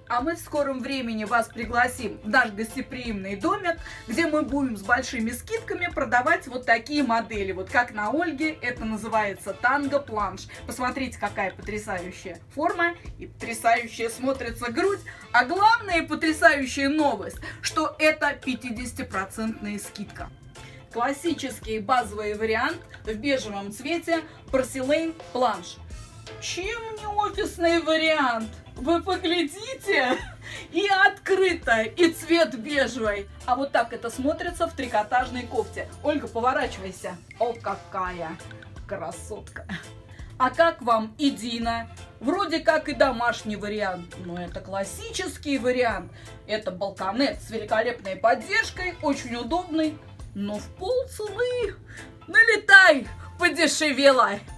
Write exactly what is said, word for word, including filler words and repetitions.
А мы в скором времени вас пригласим в наш гостеприимный домик, где мы будем с большими скидками продавать вот такие модели. Вот как на Ольге, это называется танго планш. Посмотрите, какая потрясающая форма и потрясающая смотрится грудь. А главная и потрясающая новость, что это пятидесятипроцентная скидка. Классический базовый вариант в бежевом цвете порселейн планш. Чем не офисный вариант? Вы поглядите, и открыто, и цвет бежевый. А вот так это смотрится в трикотажной кофте. Ольга, поворачивайся. О, какая красотка. А как вам Идина? Вроде как и домашний вариант, но это классический вариант. Это балконет с великолепной поддержкой, очень удобный, но в полцены. Налетай, подешевела.